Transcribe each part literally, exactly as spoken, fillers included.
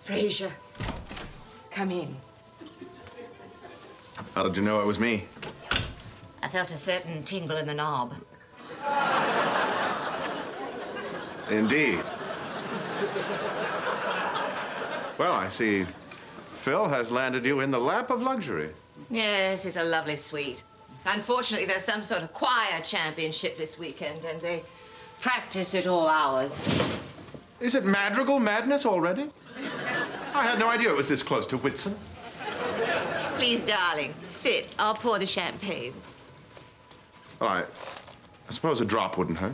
Fraser, come in. How did you know it was me? I felt a certain tingle in the knob. Indeed. Well, I see Phil has landed you in the lap of luxury. Yes, it's a lovely suite. Unfortunately, there's some sort of choir championship this weekend, and they practice at all hours. Is it madrigal madness already? I had no idea it was this close to Whitsun. Please, darling, sit. I'll pour the champagne. Well, I, I suppose a drop wouldn't hurt.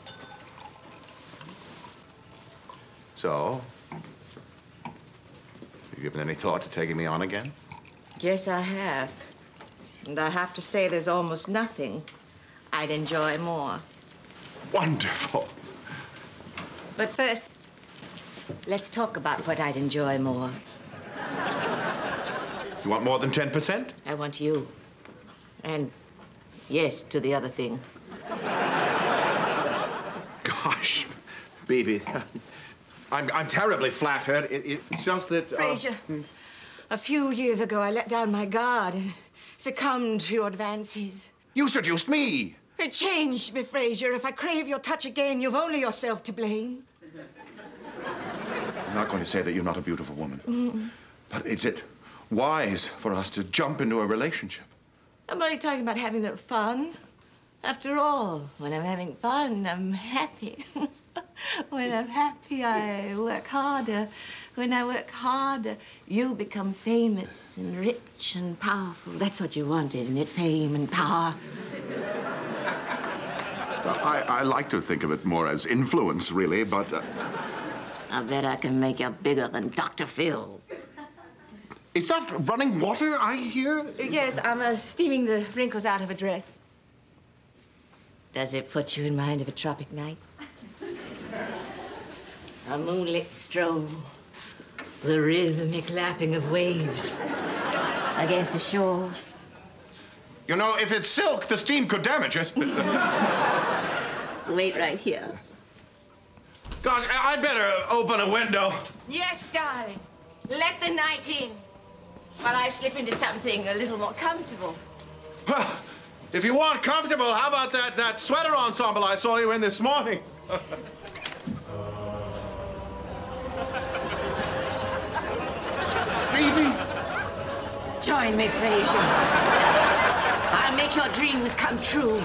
So, have you given any thought to taking me on again? Yes, I have. And I have to say there's almost nothing I'd enjoy more. Wonderful. But first, let's talk about what I'd enjoy more. You want more than ten percent? I want you. And yes to the other thing. Gosh, baby. I'm, I'm terribly flattered. It, it's just that... Uh... Fraser, a few years ago, I let down my guard and succumbed to your advances. You seduced me. It changed me, Fraser. If I crave your touch again, you've only yourself to blame. I'm not going to say that you're not a beautiful woman. Mm. But is it wise for us to jump into a relationship? Somebody talking about having a little fun. After all, when I'm having fun, I'm happy. When I'm happy, I work harder. When I work harder, you become famous and rich and powerful. That's what you want, isn't it? Fame and power. Well, I, I like to think of it more as influence, really, but... Uh... I bet I can make you bigger than Doctor Phil. Is that running water I hear? Yes, I'm uh, steaming the wrinkles out of a dress. Does it put you in mind of a tropic night? A moonlit stroll, the rhythmic lapping of waves against the shore. You know, if it's silk, the steam could damage it. Wait right here. Gosh, I'd better open a window. Yes, darling. Let the night in while I slip into something a little more comfortable. Well, if you want comfortable, how about that, that sweater ensemble I saw you in this morning? Baby. Join me, Fraser. I'll make your dreams come true.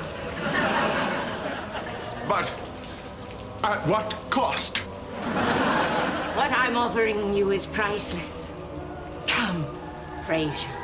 But at what cost? What I'm offering you is priceless. Come, Fraser.